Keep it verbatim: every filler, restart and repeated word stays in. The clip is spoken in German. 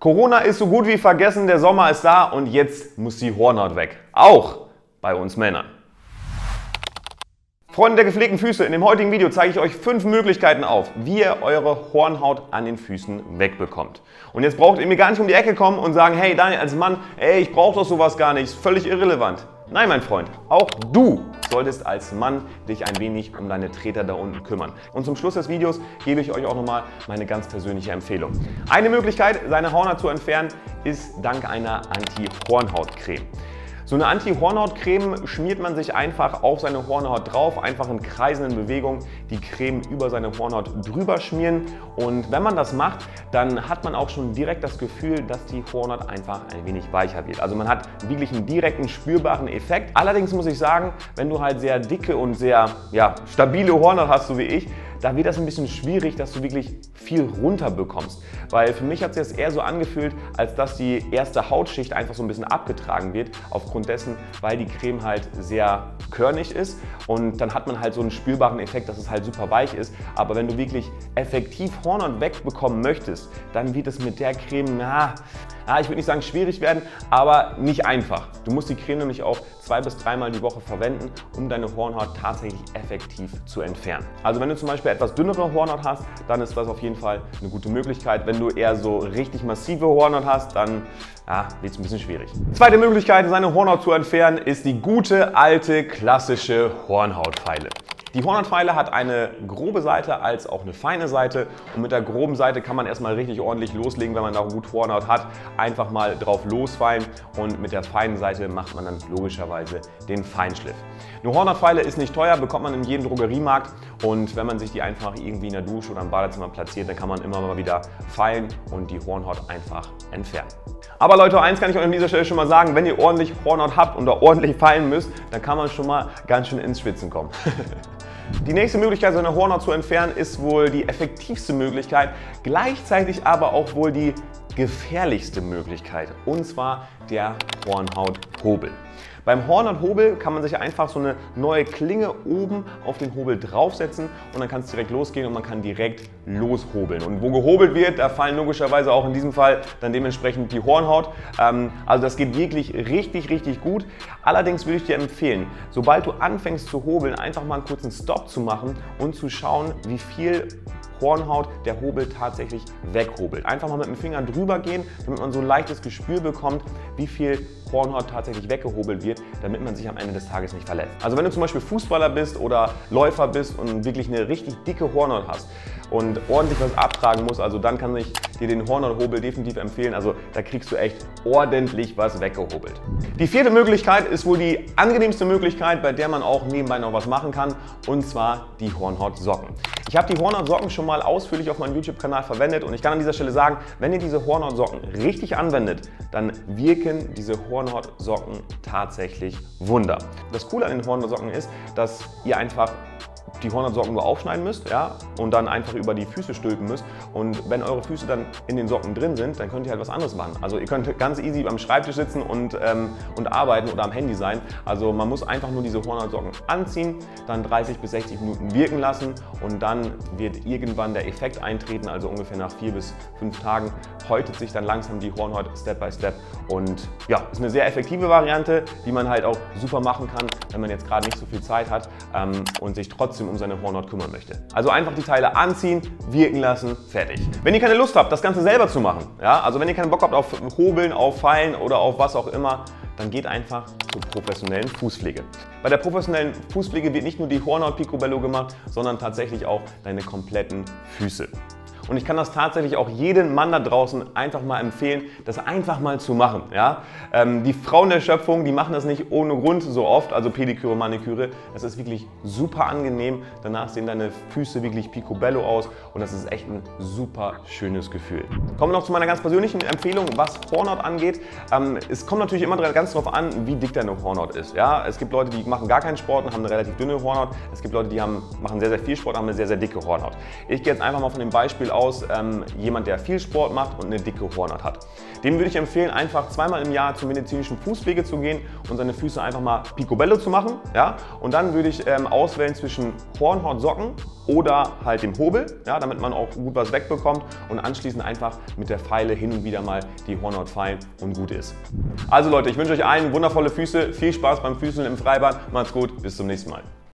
Corona ist so gut wie vergessen, der Sommer ist da und jetzt muss die Hornhaut weg. Auch bei uns Männern. Freunde der gepflegten Füße, in dem heutigen Video zeige ich euch fünf Möglichkeiten auf, wie ihr eure Hornhaut an den Füßen wegbekommt. Und jetzt braucht ihr mir gar nicht um die Ecke kommen und sagen, hey Daniel, als Mann, ey, ich brauche doch sowas gar nicht, ist völlig irrelevant. Nein, mein Freund, auch du solltest als Mann dich ein wenig um deine Treter da unten kümmern. Und zum Schluss des Videos gebe ich euch auch nochmal meine ganz persönliche Empfehlung. Eine Möglichkeit, seine Hornhaut zu entfernen, ist dank einer Anti-Hornhaut-Creme. So eine Anti-Hornhaut-Creme schmiert man sich einfach auf seine Hornhaut drauf, einfach in kreisenden Bewegungen die Creme über seine Hornhaut drüber schmieren. Und wenn man das macht, dann hat man auch schon direkt das Gefühl, dass die Hornhaut einfach ein wenig weicher wird. Also man hat wirklich einen direkten, spürbaren Effekt. Allerdings muss ich sagen, wenn du halt sehr dicke und sehr ja, stabile Hornhaut hast, so wie ich, da wird das ein bisschen schwierig, dass du wirklich viel runter bekommst. Weil für mich hat sich das eher so angefühlt, als dass die erste Hautschicht einfach so ein bisschen abgetragen wird, aufgrund dessen, weil die Creme halt sehr körnig ist und dann hat man halt so einen spürbaren Effekt, dass es halt super weich ist. Aber wenn du wirklich effektiv Hornhaut wegbekommen möchtest, dann wird es mit der Creme, na, ja, ich würde nicht sagen schwierig werden, aber nicht einfach. Du musst die Creme nämlich auch zwei bis dreimal die Woche verwenden, um deine Hornhaut tatsächlich effektiv zu entfernen. Also wenn du zum Beispiel etwas dünnere Hornhaut hast, dann ist das auf jeden Fall eine gute Möglichkeit. Wenn du eher so richtig massive Hornhaut hast, dann ja, wird es ein bisschen schwierig. Zweite Möglichkeit, seine Hornhaut zu entfernen, ist die gute, alte, klassische Hornhautfeile. Die Hornhautfeile hat eine grobe Seite als auch eine feine Seite und mit der groben Seite kann man erstmal richtig ordentlich loslegen, wenn man da gut Hornhaut hat. Einfach mal drauf losfeilen und mit der feinen Seite macht man dann logischerweise den Feinschliff. Eine Hornhautfeile ist nicht teuer, bekommt man in jedem Drogeriemarkt und wenn man sich die einfach irgendwie in der Dusche oder im Badezimmer platziert, dann kann man immer mal wieder feilen und die Hornhaut einfach entfernen. Aber Leute, eins kann ich euch an dieser Stelle schon mal sagen, wenn ihr ordentlich Hornhaut habt und da ordentlich feilen müsst, dann kann man schon mal ganz schön ins Schwitzen kommen. Die nächste Möglichkeit, seine Hornhaut zu entfernen, ist wohl die effektivste Möglichkeit, gleichzeitig aber auch wohl die gefährlichste Möglichkeit, und zwar der Hornhauthobel. Beim Hornhauthobel kann man sich einfach so eine neue Klinge oben auf den Hobel draufsetzen und dann kann es direkt losgehen und man kann direkt loshobeln. Und wo gehobelt wird, da fallen logischerweise auch in diesem Fall dann dementsprechend die Hornhaut. Also das geht wirklich richtig, richtig gut. Allerdings würde ich dir empfehlen, sobald du anfängst zu hobeln, einfach mal einen kurzen Stop zu machen und zu schauen, wie viel Hornhaut der Hobel tatsächlich weghobelt. Einfach mal mit dem Finger drüber gehen, damit man so ein leichtes Gespür bekommt, wie viel Hornhaut tatsächlich weggehobelt wird, damit man sich am Ende des Tages nicht verletzt. Also wenn du zum Beispiel Fußballer bist oder Läufer bist und wirklich eine richtig dicke Hornhaut hast und ordentlich was abtragen musst, also dann kann ich dir den Hornhauthobel definitiv empfehlen. Also da kriegst du echt ordentlich was weggehobelt. Die vierte Möglichkeit ist wohl die angenehmste Möglichkeit, bei der man auch nebenbei noch was machen kann, und zwar die Hornhautsocken. Ich habe die Hornhautsocken schon mal ausführlich auf meinem YouTube-Kanal verwendet und ich kann an dieser Stelle sagen, wenn ihr diese Hornhautsocken richtig anwendet, dann wirken diese Hornhautsocken tatsächlich Wunder. Das Coole an den Hornhautsocken ist, dass ihr einfach die Hornhautsocken nur aufschneiden müsst, ja, und dann einfach über die Füße stülpen müsst. Und wenn eure Füße dann in den Socken drin sind, dann könnt ihr halt was anderes machen. Also ihr könnt ganz easy am Schreibtisch sitzen und, ähm, und arbeiten oder am Handy sein. Also man muss einfach nur diese Hornhautsocken anziehen, dann dreißig bis sechzig Minuten wirken lassen und dann wird irgendwann der Effekt eintreten, also ungefähr nach vier bis fünf Tagen häutet sich dann langsam die Hornhaut Step by Step. Und ja, ist eine sehr effektive Variante, die man halt auch super machen kann, wenn man jetzt gerade nicht so viel Zeit hat ähm, und sich trotzdem um seine Hornhaut kümmern möchte. Also einfach die Teile anziehen, wirken lassen, fertig. Wenn ihr keine Lust habt, das Ganze selber zu machen, ja, also wenn ihr keinen Bock habt auf Hobeln, auf Feilen oder auf was auch immer, dann geht einfach zur professionellen Fußpflege. Bei der professionellen Fußpflege wird nicht nur die Hornhaut Picobello gemacht, sondern tatsächlich auch deine kompletten Füße. Und ich kann das tatsächlich auch jedem Mann da draußen einfach mal empfehlen, das einfach mal zu machen. Ja? Ähm, die Frauen der Schöpfung, die machen das nicht ohne Grund so oft, also Pediküre, Maniküre. Das ist wirklich super angenehm. Danach sehen deine Füße wirklich Picobello aus und das ist echt ein super schönes Gefühl. Kommen wir noch zu meiner ganz persönlichen Empfehlung, was Hornhaut angeht. Ähm, es kommt natürlich immer ganz darauf an, wie dick deine Hornhaut ist. Ja? Es gibt Leute, die machen gar keinen Sport und haben eine relativ dünne Hornhaut. Es gibt Leute, die haben, machen sehr, sehr viel Sport und haben eine sehr, sehr dicke Hornhaut. Ich gehe jetzt einfach mal von dem Beispiel aus ähm, jemand, der viel Sport macht und eine dicke Hornhaut hat. Dem würde ich empfehlen, einfach zweimal im Jahr zum medizinischen Fußpflege zu gehen und seine Füße einfach mal Picobello zu machen. Ja? Und dann würde ich ähm, auswählen zwischen Hornhautsocken oder halt dem Hobel, ja, damit man auch gut was wegbekommt und anschließend einfach mit der Feile hin und wieder mal die Hornhaut feilen und gut ist. Also Leute, ich wünsche euch allen wundervolle Füße, viel Spaß beim Füßeln im Freibad, macht's gut, bis zum nächsten Mal.